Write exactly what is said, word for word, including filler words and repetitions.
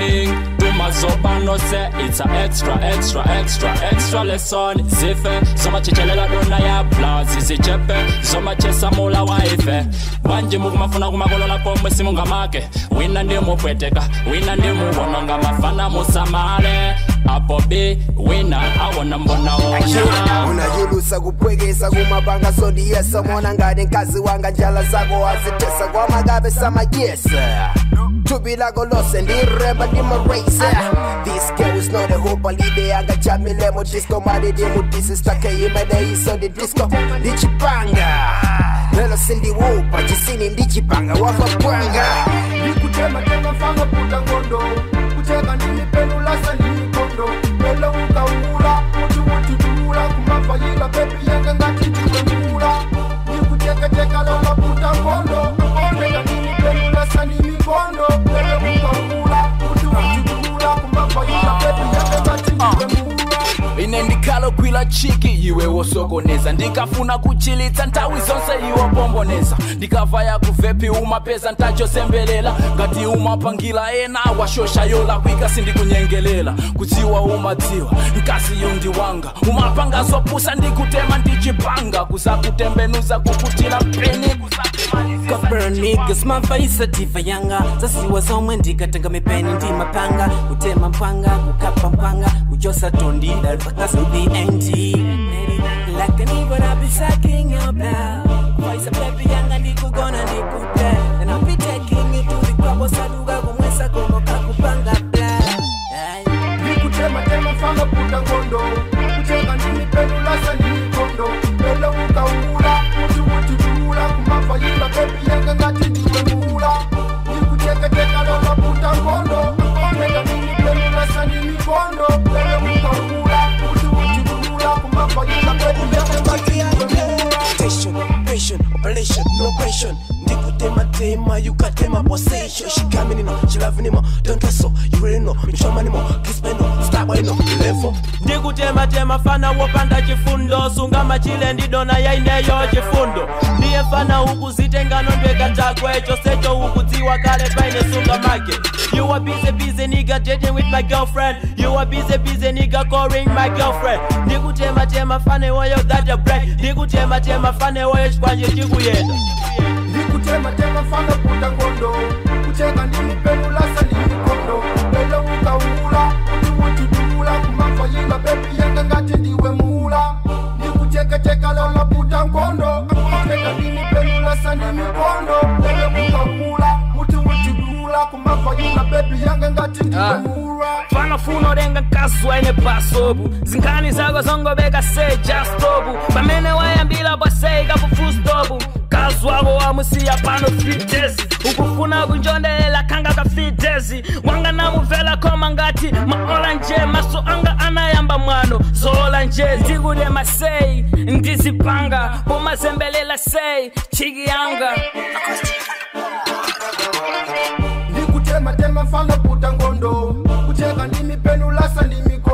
thing. Do my soba no say it's a extra, extra, extra, extra lesson. Zife, so much chelela dona ya plazi zichepe, so much samula waife. Wanji mugumafuna kumagolola pomwe simunga make. Wina ndi mupweteka, wina ndi mubononga mafana musamale. Apo be wina awona mbona ona. Unajulusa kupwegesa kumabanga sondi yesa. Mwana ngani nkazi wanga njala zako azitesa. Kwa magabe sama yesa. Tubi lago lose ndi remba di marase. This girl is not a hope alide anga jami lemo disco. Madi di mutisi stake imede iso di disco. Ndichipanga Lelo sindi wopa jisini ndichipanga wafapwanga. Nikutema tema fanga puta ngondo. Kucheka nini penu lasa nini kondo. Lelo uka ula Utu utu tuula kumafa yila pepi yenga ngati tukamula. Nikuteka teka lola puta ngondo. Kucheka nini penu lasa nini kondo. Lelo uka ula Utu utu tuula kumafa yila pepi yenga ngati tukamula. Inendikalo kwila chiki iwe wosokoneza. Ndikafuna kuchilitsa ntawi zonse iwo bomboneza. Ndikavaya kuvepi umapeza ntacho sembelela. Ngati umapangila ena washosha yola kwika sindikunyengelela. Kuziwa umatiwa nkasi yundi wanga. Umapanga zopusa ndikutema ndichipanga. Kusakutembenuza kukutila peni Copper niggas mafaisa tifa yanga. Zasiwa zomwe ndikatenga mipeni ndi mapanga. Kutema mpanga, kukapa mpanga, kujosa tondi that's to the end. Like an evil, I'll be sucking your blood. Voice of baby, young and Nico gonna Nico dead. And I'll be taking you to the Cabo Saduga, Gomesa, Como Kakupanga blood. Nikutema tema fanga puta ngondo. Kucheka nini penu lasa nini kondo. Lelo uka ula Utu utu tuula kumafa yila pepi yenga ngati tukamula. Nikuteka teka lola puta ngondo. Kucheka nini penu lasa nini kondo. Lelo uka ula Patient, operation, no question. Ndikutema tema, you got tema possession. She coming in, she loving him, don't wrestle. You really know, me trauma anymore. Kiss me no, stop why no, level. Ndikutema tema fana wopanda chifundo. Sunga machile ndidona ya ineyo chifundo. Ndiye fana huku zitengano ndweka takwe. Chosecho huku ziwa kale paine sunga make. You are busy busy nigga dating with my girlfriend. You are busy busy nigga calling my girlfriend. Ndikutema tema fane woyo that a break. Ndikutema tema fane woyo chkwanje chikuyenda. Nikutema tema fanga puta ngondo. Kucheka nini penu lasa nini kondo. Lelo uka ula Utu utu tuula kumafa yila pepi yenga ngati ndiwe mula. Nikucheka cheka lola puta ngondo. Kucheka nini penu lasa nini kondo. Lelo uka ula Utu utu tuula kumafa yila pepi yenga ngati ndiwe mula. Fana funo renga kaswa ene pasobu. Zinkani zago zongo beka say just tobu. Pamene wayambila bwasei kapu full stobu. Kazwago wa musia pano fitezi. Ukufuna kunjondelela kanga ka fitezi. Wanga na muvela koma ngati maola nje. Maso anga anayamba mwano zola nje. Ndigude masei ndizipanga. Poma zembelela sei chigi yanga. Nikutema tema fanga puta ngondo. Kucheka ndimi penu lasa ndimi